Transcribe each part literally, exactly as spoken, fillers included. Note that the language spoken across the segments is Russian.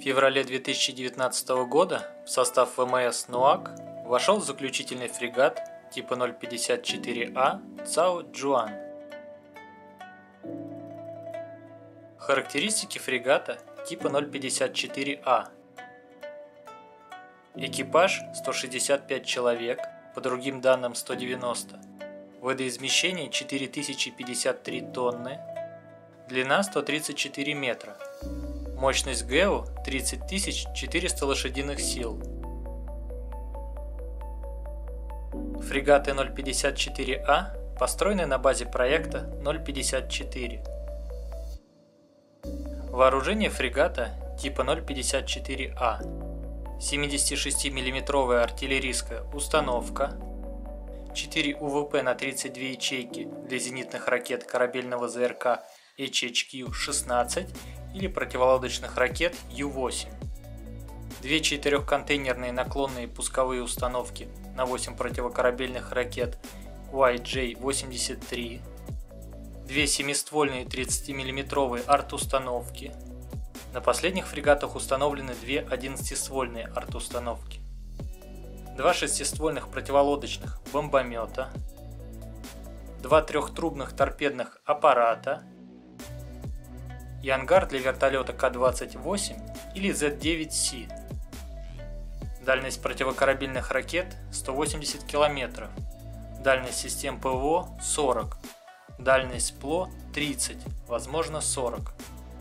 феврале две тысячи девятнадцатого года в состав ВМС «Нуак» вошел заключительный фрегат типа ноль пятьдесят четыре А «Цао Джуан». Характеристики фрегата типа ноль пятьдесят четыре А. Экипаж сто шестьдесят пять человек, по другим данным сто девяносто. Водоизмещение четыре тысячи пятьдесят три тонны. Длина сто тридцать четыре метра. Мощность ГЭУ тридцать тысяч четыреста лошадиных сил. Фрегаты ноль пятьдесят четыре А построены на базе проекта ноль пятьдесят четыре. Вооружение фрегата типа ноль пятьдесят четыре А. семидесятишестимиллиметровая артиллерийская установка, четыре У В П на тридцать две ячейки для зенитных ракет корабельного ЗРК Эйч Эйч Кью шестнадцать или противолодочных ракет Ю восемь, две четырехконтейнерные наклонные пусковые установки на восемь противокорабельных ракет Уай Джей восемьдесят три, две семиствольные тридцатимиллиметровые арт-установки. На последних фрегатах установлены две одиннадцатиствольные арт-установки, два шестиствольных противолодочных бомбомета, два трехтрубных торпедных аппарата и ангар для вертолета К двадцать восемь или Зет девять Си. Дальность противокорабельных ракет сто восемьдесят километров, дальность систем ПВО сорок, дальность ПЛО тридцать, возможно сорок.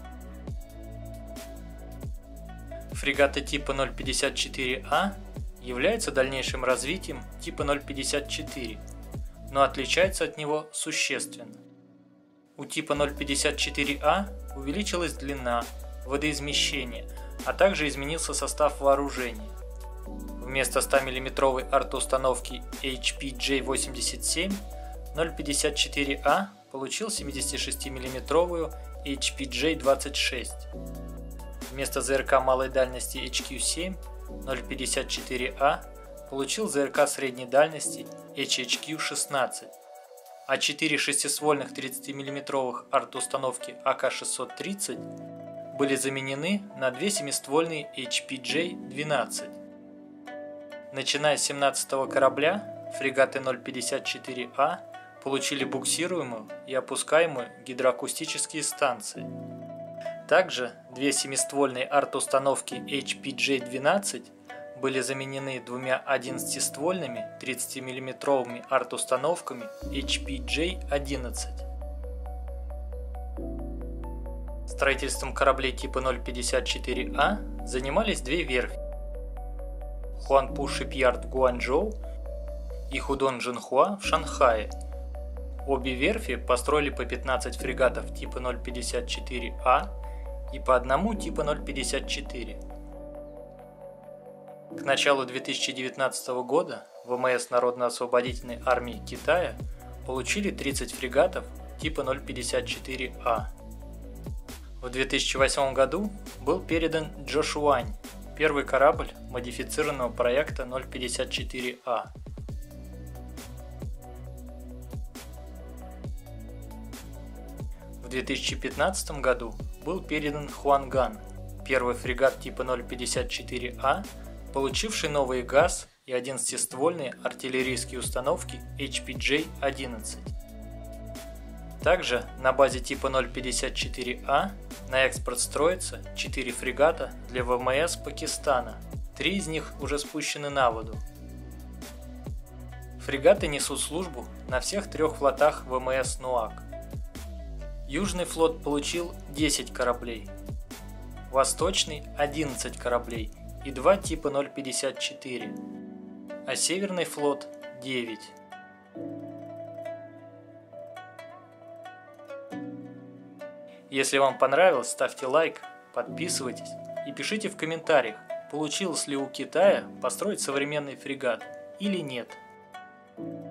Фрегаты типа ноль пятьдесят четыре А являются дальнейшим развитием типа ноль пятьдесят четыре, но отличаются от него существенно. У типа ноль пятьдесят четыре А увеличилась длина, водоизмещение, а также изменился состав вооружения. Вместо стомиллиметровой арт-установки Эйч Пи Джей восемьдесят семь ноль пятьдесят четыре А получил семидесятишестимиллиметровую Эйч Пи Джей двадцать шесть. Вместо ЗРК малой дальности Эйч Кью семь ноль пятьдесят четыре А получил ЗРК средней дальности Эйч Эйч Кью шестнадцать, а четыре шестиствольных тридцатимиллиметровых арт-установки А К шестьсот тридцать были заменены на две семиствольные Эйч Пи Джей двенадцать. Начиная с семнадцатого корабля, фрегаты ноль пятьдесят четыре А получили буксируемую и опускаемую гидроакустические станции. Также две семиствольные арт-установки Эйч Пи Джей двенадцать были заменены двумя одиннадцатиствольными тридцатимиллиметровыми арт-установками Эйч Пи Джей одиннадцать. Строительством кораблей типа ноль пятьдесят четыре А занимались две верфи: Хуанпу Шипьярд в Гуанчжоу и Худон Джинхуа в Шанхае. Обе верфи построили по пятнадцать фрегатов типа ноль пятьдесят четыре А и по одному типа ноль пятьдесят четыре. К началу две тысячи девятнадцатого года ВМС Народно-освободительной армии Китая получили тридцать фрегатов типа ноль пятьдесят четыре А. В две тысячи восьмом году был передан Джошуань, первый корабль модифицированного проекта ноль пятьдесят четыре А. В две тысячи пятнадцатом году был передан Хуанган, первый фрегат типа ноль пятьдесят четыре А, получивший новый ГАЗ и одиннадцатиствольные артиллерийские установки Эйч Пи Джей одиннадцать. Также на базе типа ноль пятьдесят четыре А на экспорт строится четыре фрегата для ВМС Пакистана, три из них уже спущены на воду. Фрегаты несут службу на всех трех флотах ВМС «Нуак». Южный флот получил десять кораблей, Восточный – одиннадцать кораблей и два типа ноль пятьдесят четыре, а Северный флот – девять. Если вам понравилось, ставьте лайк, подписывайтесь и пишите в комментариях, получилось ли у Китая построить современный фрегат или нет.